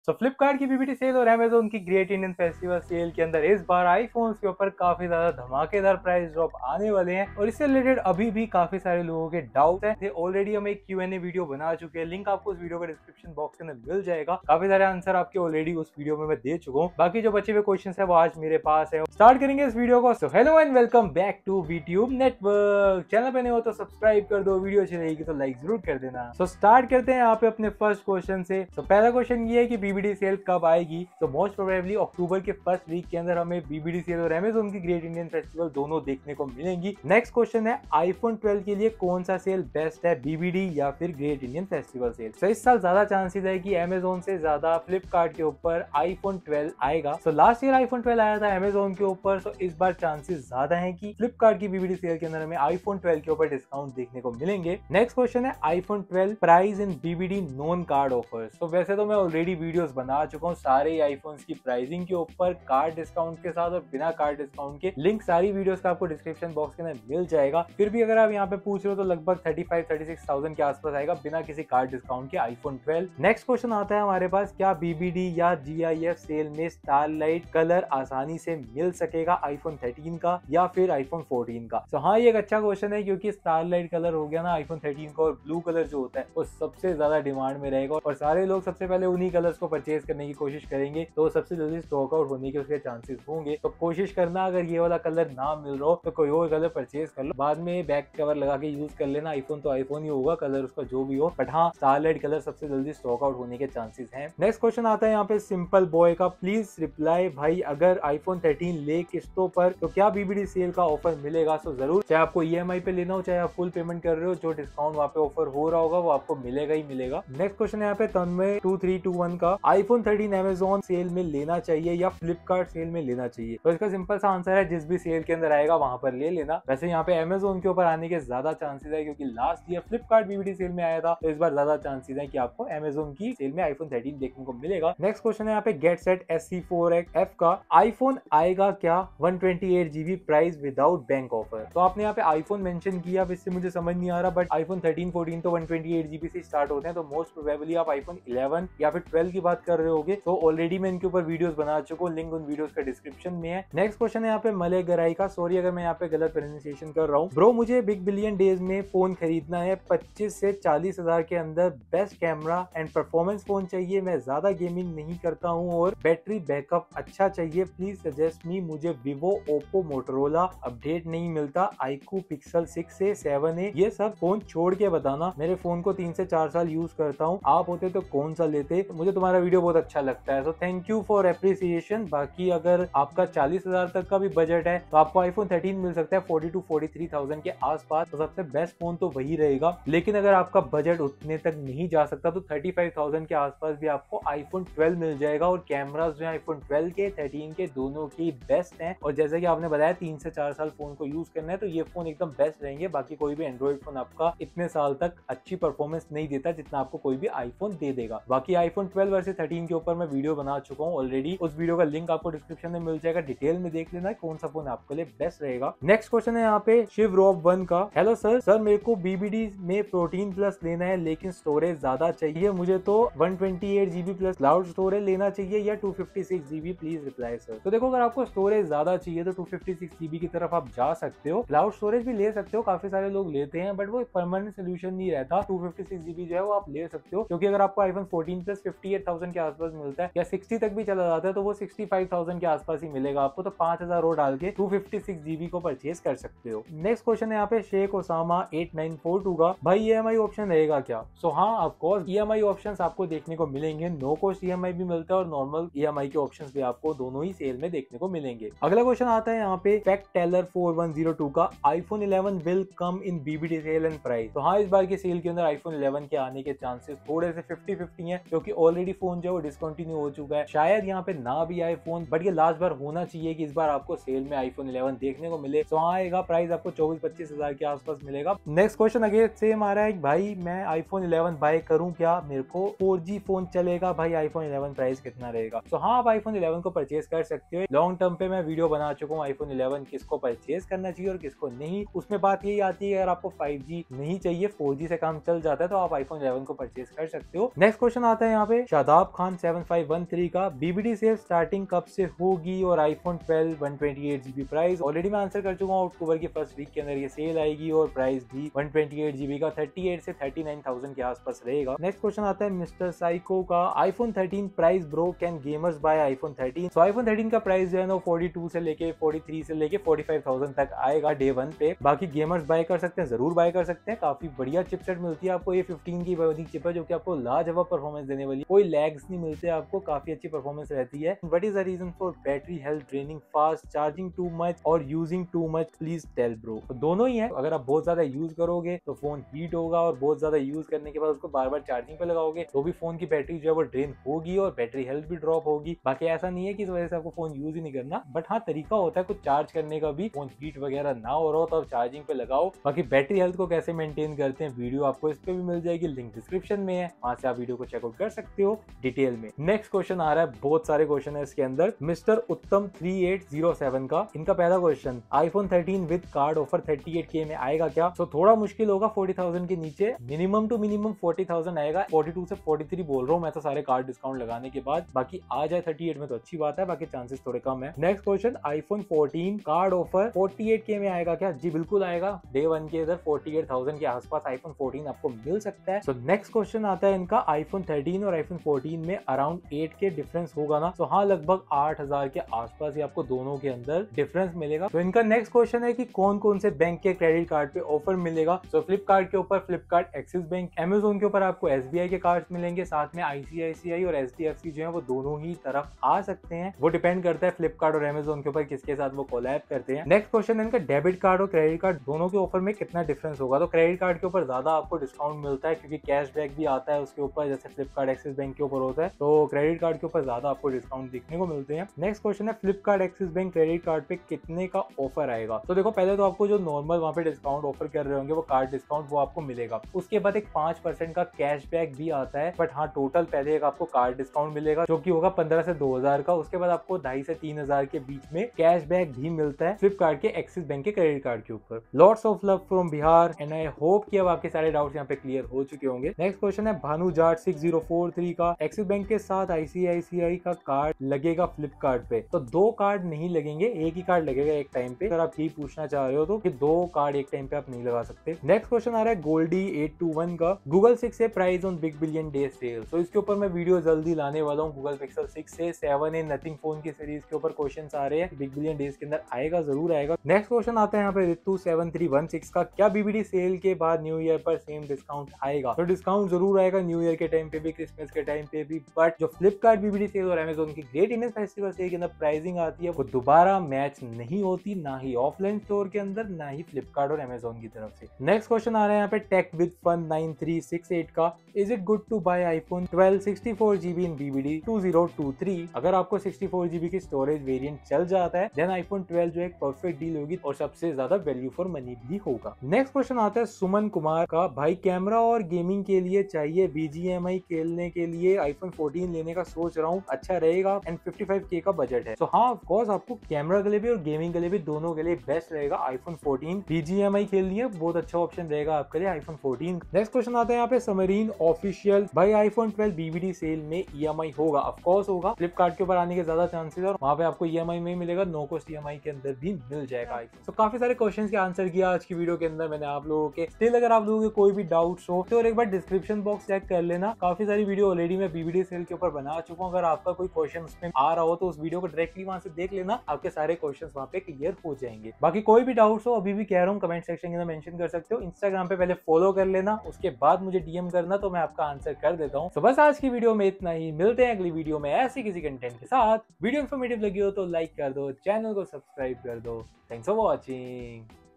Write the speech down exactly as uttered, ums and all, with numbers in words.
सो Flipkart की BBD sale और Amazon की ग्रेट इंडियन फेस्टिवल सेल के अंदर इस बार आईफोन्स के ऊपर काफी ज्यादा धमाकेदार प्राइस ड्रॉप आने वाले हैं और इससे रिलेटेड अभी भी काफी सारे लोगों के डाउट हैं। ऑलरेडी हम एक क्यू एन ए वीडियो बना चुके हैं, लिंक आपको उस वीडियो का डिस्क्रिप्शन बॉक्स के अंदर मिल जाएगा। काफी सारे आंसर आपके ऑलरेडी उस वीडियो में मैं दे चुका हूँ। बाकी जो बचे हुए क्वेश्चन है वो आज मेरे पास है। स्टार्ट करेंगे इस वीडियो को। So hello and welcome back to VTube network. Channel पे नहीं हो तो सब्सक्राइब कर दो, वीडियो अच्छी रहेगी तो लाइक जरूर कर देना। सो स्टार्ट करते हैं यहाँ पे अपने फर्स्ट क्वेश्चन से। तो पहला क्वेश्चन ये है कि बीबीडी सेल कब आएगी। तो मोस्ट प्रोबेबली अक्टूबर के फर्स्ट वीक के अंदर हमें बीबीडी सेल और अमेजोन की ग्रेट इंडियन फेस्टिवल दोनों देखने को मिलेंगी। नेक्स्ट क्वेश्चन है आईफोन ट्वेल्व के लिए कौन सा सेल बेस्ट है, बीबीडी या फिर ग्रेट इंडियन फेस्टिवल सेल। तो इस साल ज्यादा चांसेस है कि अमेजोन से ज्यादा फ्लिपकार्ट के ऊपर आईफोन ट्वेल्व आएगा। तो लास्ट ईयर आईफोन ट्वेल्व आया था अमेजोन के ऊपर, तो इस बार चांसेस ज्यादा है कि फ्लिपकार्ट की बीबीडी सेल के अंदर हमें आईफोन ट्वेल्व के ऊपर डिस्काउंट देखने को मिलेंगे। नेक्स्ट क्वेश्चन है iPhone twelve price in BBD non card offers. तो वैसे तो मैं ऑलरेडी वीडियोस बना चुका हूँ सारे आईफोन्स की प्राइसिंग के ऊपर, कार्ड डिस्काउंट के साथ और बिना कार्ड डिस्काउंट के। लिंक सारी वीडियोस का आपको डिस्क्रिप्शन बॉक्स के अंदर मिल जाएगा। फिर भी अगर आप यहाँ पे पूछ रहे हो तो लगभग thirty five thirty six thousand के आसपास आएगा बिना किसी कार्ड डिस्काउंट के आईफोन ट्वेल्व। नेक्स्ट क्वेश्चन आता है हमारे पास, क्या बीबीडी या जीआईएफ सेल में स्टारलाइट कलर आसानी से मिल सकेगा आईफोन थर्टीन का या फिर आईफोन फोर्टीन का। तो हाँ, ये एक अच्छा क्वेश्चन है क्योंकि स्टारलाइट कलर हो गया ना आईफोन थर्टीन का, और ब्लू कलर जो होता है वो सबसे ज्यादा डिमांड में रहेगा और सारे लोग सबसे पहले उन्हीं कलर्स को परचेज करने की कोशिश करेंगे, तो सबसे जल्दी स्टॉक आउट होने के उसके चांसेस होंगे। तो कोशिश करना अगर ये वाला कलर ना मिल रहा हो तो कोई और कलर परचेज कर लो, बाद में बैक कवर लगा के यूज कर लेना। आईफोन तो आईफोन ही होगा, कलर उसका जो भी हो, बट हाँ स्टारलाइट कलर सबसे जल्दी स्टॉक आउट होने के चांसेस हैं। नेक्स्ट क्वेश्चन आता है यहाँ पे सिंपल बॉय का, प्लीज रिप्लाई भाई अगर आईफोन थर्टीन ले किस्तों पर तो क्या बीबीडी सेल का ऑफर मिलेगा। तो जरूर, चाहे आपको ईएमआई पे लेना हो चाहे आप फुल पेमेंट कर रहे हो, जो डिस्काउंट वहाँ पे ऑफर हो रहा होगा वो आपको मिलेगा ही मिलेगा। नेक्स्ट क्वेश्चन यहाँ पे Tanmay two three two one का, आईफोन थर्टीन अमेजोन सेल में लेना चाहिए या फ्लिपकार्ट सेल में लेना चाहिए। तो इसका सिंपल सा आंसर है जिस भी सेल के अंदर आएगा वहां पर ले लेना। वैसे यहाँ पे अमेजोन के ऊपर आने के ज्यादा चांसेस है क्योंकि last year Flipkart BBD sale में आया था, तो इस बार ज्यादा चांसेस है कि आपको अमेजोन की सेल में आईफोन थर्टीन देखने को मिलेगा। नेक्स्ट क्वेश्चन है यहाँ पे get set S C four F का, आईफोन आएगा क्या one twenty eight GB price without bank offer. तो आपने यहाँ पे आईफोन मेंशन किया, इससे मुझे समझ नहीं आ रहा, बट आईफोन थर्टीन फोर्टीन तो वन ट्वेंटी एट जीबी से स्टार्ट होते हैं, तो मोस्ट प्रोबेबली आप आईफोन इलेवन या फिर ट्वेल्व की बात कर रहे होगे। तो ऑलरेडी मैं इनके ऊपर वीडियोस बना चुका हूँ, लिंक उन वीडियोस का डिस्क्रिप्शन में है। नेक्स्ट क्वेश्चन है यहाँ पे मले गराई का, सॉरी अगर मैं यहाँ पे गलत प्रोनाउंसिएशन कर रहा हूँ। ब्रो मुझे बिग बिलियन डेज में फोन खरीदना है, पच्चीस से चालीस हजार के अंदर, best camera and performance phone चाहिए, मैं ज्यादा गेमिंग नहीं करता हूँ और बैटरी बैकअप अच्छा चाहिए, प्लीज सजेस्ट मी। मुझे विवो, ओप्पो, मोटरोला अपडेट नहीं मिलता, आईक्यू, पिक्सल सिक्स से सेवन ए, ये सब फोन छोड़ के बताना। मेरे फोन को तीन से चार साल यूज करता हूँ, आप होते तो कौन सा लेते। मुझे तुम्हारा वीडियो बहुत अच्छा लगता है, तो थैंक यू फॉर एप्रिसिएशन। बाकी अगर आपका चालीस हजार तक का भी बजट है तो आपको आईफोन थर्टीन मिल सकता है forty two forty three thousand के आसपास, तो सबसे बेस्ट फोन तो वही रहेगा। लेकिन अगर आपका बजट उतने तक नहीं जा सकता तो थर्टी फाइव थाउजेंड के आसपास भी आपको आईफोन ट्वेल्व मिल जाएगा और कैमरास जो है आईफोन ट्वेल्व के थर्टीन के दोनों की बेस्ट हैं। और जैसे कि आपने बताया तीन से चार साल फोन को यूज करना है तो ये फोन एकदम बेस्ट रहेंगे। बाकी कोई भी एंड्रॉइड फोन आपका इतने साल तक अच्छी परफॉर्मेंस नहीं देता जितना आपको कोई भी आईफोन दे देगा। बाकी आईफोन ट्वेल्व वर्सेस थर्टीन के ऊपर मैं वीडियो बना चुका हूँ ऑलरेडी, उस वीडियो का लिंक आपको डिस्क्रिप्शन में मिल जाएगा, डिटेल में देख लेना कौन सा फोन आपके लिए बेस्ट रहेगा। नेक्स्ट क्वेश्चन है यहाँ पे शिव रॉब वन का, हेलो सर सर मेरे को बीबीडी में प्रोटीन प्लस लेना है लेकिन स्टोरेज ज्यादा चाहिए, मुझे तो one twenty eight GB plus cloud storage लेना चाहिए या two fifty six GB, please reply sir. तो देखो अगर आपको स्टोरेज ज्यादा चाहिए तो टू फिफ्टी सिक्स जीबी की तरफ आप जा सकते हो, क्लाउड स्टोरेज भी ले सकते हो, काफी सारे लोग लेते हैं, बट वो परमानेंट सोल्यूशन नहीं रहता। टू फिफ्टी सिक्स जीबी जो है वो आप ले सकते हो क्योंकि अगर आपको iPhone fourteen plus fifty eight thousand के आसपास मिलता है या सिक्सटी तक भी चला जाता है तो वो सिक्सटी फाइव थाउजेंड के आसपास ही मिलेगा आपको, तो पांच हजार और डाल के टू फिफ्टी सिक्स जीबी को परचेज कर सकते हो। नेक्स्ट क्वेश्चन है यहाँ पे Shaikh Osama eight nine four two का, भाई ईएमआई ऑप्शन रहेगा क्या। सो so, हाँ ऑफ कोर्स ईएमआई ऑप्शंस आपको देखने को मिलेंगे, नो कॉस्ट ईएमआई भी मिलता है और नॉर्मल ईएमआई के ऑप्शंस भी आपको दोनों ही सेल में देखने को मिलेंगे। अगला क्वेश्चन आता है यहाँ पे fact teller four one zero two का, iPhone eleven will come in BBD sale and price. तो हाँ, इस बार की सेल के अंदर आईफोन इलेवन के आने के चांसेस थोड़े से फिफ्टी फिफ्टी हैं क्योंकि ऑलरेडी फोन जो है वो डिसकंटिन्यू हो चुका है, शायद यहाँ पे ना भी आए फोन, बट ये लास्ट बार होना चाहिए कि इस बार आपको सेल में आईफोन इलेवन देखने को मिले। तो हाँ आएगा, प्राइस आपको चौबीस पच्चीस हजार के आसपास मिलेगा। नेक्स्ट क्वेश्चन अगेन सेम आ रहा है, भाई मैं आईफोन इलेवन बाय करूं क्या, मेरे को फोर जी फोन चलेगा, भाई आईफोन इलेवन प्राइस कितना रहेगा। तो हाँ आप आईफोन इलेवन को परचेज कर सकते हो, लॉन्ग टर्म पे मैं वीडियो बना चुका हूँ आईफोन इलेवन किसको परचेज करना चाहिए और किसको नहीं। उसमें बात यही आती है अगर आपको फाइव जी नहीं चाहिए, फोर जी से काम चल जाता है तो आप आईफोन इलेवन को परचेज कर सकते हो। नेक्स्ट क्वेश्चन आता है यहाँ पे Shadab Shadab Khan seven five one three का बीबीडी सेल स्टार्टिंग कब से होगी और iPhone twelve one twenty eight GB price. Already मैं आंसर कर चुका हूँ, अक्टूबर के फर्स्ट वीक के अंदर ये सेल आएगी और प्राइस भी वन ट्वेंटी एट जीबी का थर्टी एट से थर्टी नाइन थाउजेंड के आसपास रहेगा। नेक्स्ट क्वेश्चन आता है मिस्टर साइको का, iPhone thirteen price bro, can gamers buy iPhone thirteen. तो आईफोन थर्टीन का प्राइस जो है ना फोर्टी टू से लेके फोर्टी थ्री से लेके फोर्टी फाइव थाउजेंड तक आएगा डे वन पे। बाकी गेमर्स बाय कर सकते हैं, जरूर बाय कर सकते हैं। काफी बढ़िया चिपसेट मिलती है आपको, ये फिफ्टीन की बड़ी चिप है जो कि आपको लाजवाब परफॉर्मेंस देने वाली, कोई लैग्स नहीं मिलते आपको, काफी अच्छी परफॉर्मेंस रहती है। What is the reason for battery health draining fast, charging too much और using too much, please tell bro. तो दोनों ही है, अगर आप बहुत ज्यादा यूज करोगे तो फोन हीट होगा और बहुत ज्यादा यूज करने के बाद उसको बार बार चार्जिंग पे लगाओगे तो भी फोन की बैटरी जो है वो ड्रेन होगी और बैटरी हेल्थ भी ड्रॉप होगी। बाकी ऐसा नहीं है कि इस वजह से आपको फोन यूज ही नहीं करना, बट हाँ तरीका होता है कुछ चार्ज करने का भी, फोन हीट वगैरह ना हो रहा हो तो आप चार्जिंग पे लगाओ। बाकी बैटरी हेल्थ को कैसे मेंटेन करते हैं वीडियो आपको इस पे भी मिल जाएगी, लिंक डिस्क्रिप्शन में है, वहां से आप वीडियो को चेकआउट कर सकते हो डिटेल में। नेक्स्ट क्वेश्चन आ रहा है, बहुत सारे क्वेश्चन है इसके अंदर, मिस्टर उत्तम थ्री एट जीरो सेवन का। इनका पहला question, iPhone thirteen with card offer thirty eight K में आएगा क्या? तो थोड़ा मुश्किल होगा, फोर्टी थाउजेंड के नीचे minimum to minimum forty thousand आएगा, फोर्टी टू से फोर्टी थ्री बोल रहा हूँ मैं तो सारे कार्ड डिस्काउंट लगाने के बाद। बाकी आ जाए थर्टी एट में तो अच्छी बात है, बाकी चांसेस थोड़े कम है। Next question, iPhone fourteen card offer forty eight K में आएगा क्या? जी बिल्कुल आएगा, डे वन के इधर फोर्टी एट थाउजेंड के आसपास आईफोन फोर्टीन आपको मिल सकता है। सो नेक्स्ट क्वेश्चन आता है इनका, आईफोन थर्टीन और आईफोन फोर्टीन में अराउंड एट के डिफरेंस होगा ना? तो हाँ लगभग आठ हजार के आसपास ही आपको दोनों के अंदर डिफरेंस मिलेगा। तो इनका नेक्स्ट क्वेश्चन है कि कौन कौन से बैंक के क्रेडिट कार्ड पे ऑफर मिलेगा? तो फ्लिपकार्ट के ऊपर फ्लिपकार्ट एक्सिस बैंक, अमेजोन के ऊपर आपको एसबीआई के कार्ड मिलेंगे, साथ में आईसीआईसीआई और एचडीएफसी जो है वो दोनों ही तरफ आ सकते हैं। वो डिपेंड करता है फ्लिपकार्ट और अमेजोन के ऊपर किसके साथ वो कोलैब करते हैं। नेक्स्ट क्वेश्चन है इनका, डेबिट कार्ड और क्रेडिट कार्ड दोनों के ऑफर में कितना डिफरेंस होगा? तो क्रेडिट कार्ड के ऊपर ज्यादा आपको डिस्काउंट मिलता है क्योंकि कैशबैक भी आता है उसके ऊपर, जैसे फ्लिपकार्ट एक्सिस बैंक के ऊपर होता है, तो क्रेडिट कार्ड के ऊपर ज्यादा आपको डिस्काउंट देखने को मिलते हैं। नेक्स्ट क्वेश्चन है, Flipkart Axis bank credit card पे कितने का ऑफर आएगा? तो देखो पहले तो आपको जो नॉर्मल वहाँ पे डिस्काउंट ऑफर कर रहे होंगे वो कार्ड डिस्काउंट वो आपको मिलेगा, उसके बाद एक पांच परसेंट का कैशबैक भी आता है, बट हाँ टोटल पहले एक आपको कार्ड डिस्काउंट मिलेगा जो कि होगा पंद्रह से दो हजार का, उसके बाद आपको ढाई से तीन हजार के बीच में कैशबैक भी मिलता है फ्लिपकार्ट के एक्सिस बैंक के क्रेडिट कार्ड के ऊपर। Lots of love from Bihar and I hope कि अब आपके सारे डाउट्स यहाँ पे क्लियर हो चुके होंगे। नेक्स्ट क्वेश्चन है Bhanu Jat six zero four three का, एक्सिस बैंक के साथ आईसीआईसीआई का कार्ड लगेगा फ्लिपकार्ट पे? तो दो कार्ड नहीं लगेंगे, एक ही कार्ड लगेगा एक टाइम पे। अगर आप यही पूछना चाह रहे हो तो कि दो कार्ड एक टाइम पे आप नहीं लगा सकते। नेक्स्ट क्वेश्चन आ रहा है गोल्डी एट टू वन का, गूगल सिक्स से price on big billion day sale. तो इसके ऊपर मैं वीडियो जल्दी लाने वाला हूँ, गूगल पिक्सल सिक्स से सेवन ए नथिंग फोन की सीरीज के ऊपर क्वेश्चन आ रहे हैं, बिग बिलियन डेज के अंदर आएगा, जरूर आएगा। नेक्स्ट क्वेश्चन आता है यहाँ पे Ritu seven three one six का, क्या बीबीडी सेल के बाद न्यू ईयर पर सेम डिस्काउंट आएगा? तो डिस्काउंट जरूर आएगा न्यू ईयर के टाइम पे भी, क्रिसमस के टाइम पे भी, बट जो फ्लिपकार्ट बीबीडी सेल और अमेजोन की ग्रेट इंडियन फेस्टिवल सेल के अंदर प्राइसिंग आती है वो दोबारा मैच नहीं होती, ना ही ऑफलाइन स्टोर के अंदर ना ही फ्लिपकार्ट और अमेजोन की तरफ से। नेक्स्ट क्वेश्चन आ रहा है यहाँ पे tech with fun nine three six eight का, is it good to buy iPhone twelve sixty four GB in BBD two zero two three? अगर आपको सिक्सटी फोर जीबी की स्टोरेज वेरिएंट चल जाता है देन आईफोन ट्वेल्व जो एक perfect deal होगी और सबसे ज्यादा वैल्यू फॉर मनी भी होगा। नेक्स्ट क्वेश्चन आता है सुमन कुमार का, भाई कैमरा और गेमिंग के लिए चाहिए, बीजीएमआई खेलने के लिए आईफोन फोर्टीन लेने का सोच रहा हूँ, अच्छा रहेगा एंड फिफ्टी फाइव के का बजट है। तो हाँ ऑफ कोर्स आपको कैमरा के लिए भी और गेमिंग के लिए भी दोनों के लिए बेस्ट रहेगा आईफोन फोर्टीन। बीजीएमआई खेलनी है बहुत अच्छा ऑप्शन रहेगा आपके लिए आईफोन फोर्टीन। नेक्स्ट क्वेश्चन आता है यहाँ पे समरीन ऑफिशियल, भाई आईफोन ट्वेल्व बीबीडी सेल में ईएमआई होगा? ऑफ कोर्स होगा, फ्लिपकार्ट के ऊपर आने के ज्यादा चांसेस और वहाँ पे आपको ईएमआई में मिलेगा, नो कॉस्ट ईएमआई के अंदर भी मिल जाएगा आईफोन। तो काफी सारे क्वेश्चंस के आंसर किया आज की वीडियो के अंदर मैंने आप लोगों के। स्टिल अगर आप लोगों के कोई भी डाउट्स हो तो एक बार डिस्क्रिप्शन बॉक्स चेक कर लेना, काफी सारी वीडियो ऑलरेडी मैं बीबीडी सेल के ऊपर बना चुका हूँ। अगर आपका कोई क्वेश्चन उसमें आ रहा हो तो उस वीडियो को डायरेक्टली वहां से देख लेना, आपके सारे क्वेश्चंस वहां पे क्लियर हो जाएंगे। बाकी कोई भी डाउट्स हो अभी भी कह रहा हूँ कमेंट सेक्शन के अंदर मेंशन कर सकते हो। इंस्टाग्राम पे पहले फॉलो कर लेना, उसके बाद मुझे डीएम करना तो मैं आपका आंसर कर देता हूँ। तो बस आज की वीडियो में इतना ही, मिलते हैं अगली वीडियो में ऐसे किसी कंटेंट के साथ। वीडियो इन्फॉर्मेटिव लगी हो तो लाइक कर दो, चैनल को सब्सक्राइब कर दो। Thanks for watching.